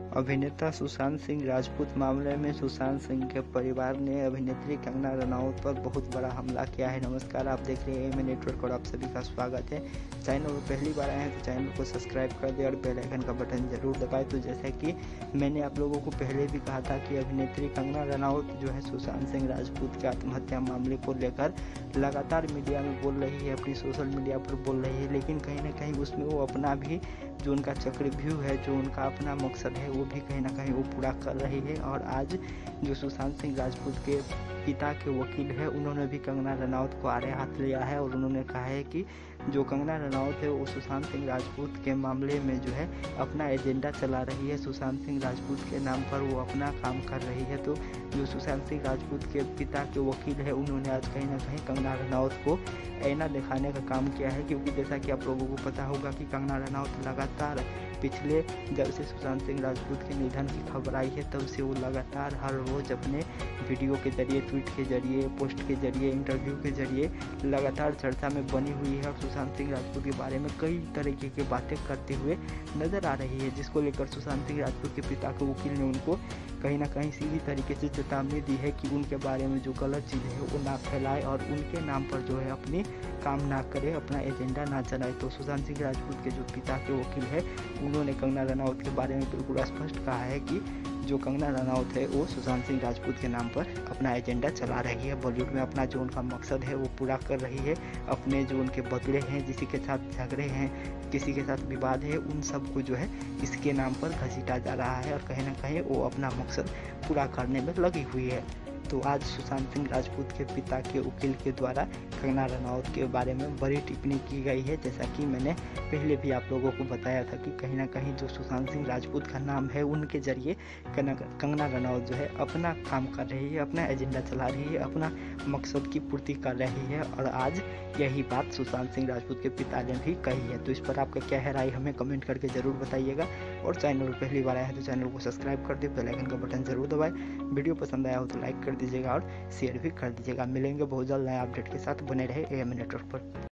अभिनेता सुशांत सिंह राजपूत मामले में सुशांत सिंह के परिवार ने अभिनेत्री कंगना रनौत पर बहुत बड़ा हमला किया है। नमस्कार, आप देख रहे हैं एएमए नेटवर्क और आप सभी का स्वागत है। चैनल पर पहली बार आए हैं तो चैनल को सब्सक्राइब कर दें और बेल आइकन का बटन जरूर दबाएं। तो जैसा कि मैंने आप लोगों को पहले भी कहा था कि अभिनेत्री कंगना रनौत जो है सुशांत सिंह राजपूत के आत्महत्या मामले को लेकर लगातार मीडिया में बोल रही है, अपनी सोशल मीडिया पर बोल रही है, लेकिन कहीं ना कहीं उसमें वो अपना भी जो उनका चक्रव्यूह है, जो उनका अपना मकसद है, वो भी कहीं ना कहीं वो पूरा कर रही है। और आज जो सुशांत सिंह राजपूत के पिता के वकील है, उन्होंने भी कंगना रनौत को आड़े हाथ लिया है और उन्होंने कहा है कि जो कंगना रनौत है वो सुशांत सिंह राजपूत के मामले में जो है अपना एजेंडा चला रही है, सुशांत सिंह राजपूत के नाम पर वो अपना काम कर रही है। तो जो सुशांत सिंह राजपूत के पिता के वकील है, उन्होंने आज कहीं ना कहीं कंगना रनौत को ऐना दिखाने का काम किया है, क्योंकि जैसा कि आप लोगों को पता होगा कि कंगना रनौत लगातार पिछले जब से सुशांत सिंह राजपूत के निधन की खबर आई है तब से वो लगातार हर रोज़ अपने वीडियो के जरिए, ट्वीट के जरिए, पोस्ट के जरिए, इंटरव्यू के जरिए लगातार चर्चा में बनी हुई है और सुशांत सिंह राजपूत के बारे में कई तरीके की बातें करते हुए नजर आ रही है, जिसको लेकर सुशांत सिंह राजपूत के पिता के वकील ने उनको कहीं ना कहीं सीधी तरीके से चेतावनी दी है कि उनके बारे में जो गलत चीज़ है वो ना फैलाए और उनके नाम पर जो है अपनी काम ना करे, अपना एजेंडा ना चलाए। तो सुशांत सिंह राजपूत के जो पिता के वकील है, उन्होंने कंगना रनौत के बारे में बिल्कुल स्पष्ट कहा है कि जो कंगना रनौत है वो सुशांत सिंह राजपूत के नाम पर अपना एजेंडा चला रही है, बॉलीवुड में अपना जो उनका मकसद है वो पूरा कर रही है, अपने जो उनके बदले हैं, किसी के साथ झगड़े हैं, किसी के साथ विवाद है, उन सब को जो है इसके नाम पर घसीटा जा रहा है और कहीं ना कहीं वो अपना मकसद पूरा करने में लगी हुई है। तो आज सुशांत सिंह राजपूत के पिता के वकील के द्वारा कंगना रनौत के बारे में बड़ी टिप्पणी की गई है। जैसा कि मैंने पहले भी आप लोगों को बताया था कि कहीं ना कहीं जो सुशांत सिंह राजपूत का नाम है, उनके जरिए कंगना रनौत जो है अपना काम कर रही है, अपना एजेंडा चला रही है, अपना मकसद की पूर्ति कर रही है और आज यही बात सुशांत सिंह राजपूत के पिता ने भी कही है। तो इस पर आपका क्या है राय, हमें कमेंट करके ज़रूर बताइएगा और चैनल पर पहली बार आया है तो चैनल को सब्सक्राइब कर दे, बेल आइकन का बटन जरूर दबाएं। वीडियो पसंद आया हो तो लाइक कर दीजिएगा और शेयर भी कर दीजिएगा। मिलेंगे बहुत जल्द नए अपडेट के साथ, बने रहे एएमए नेटवर्क पर।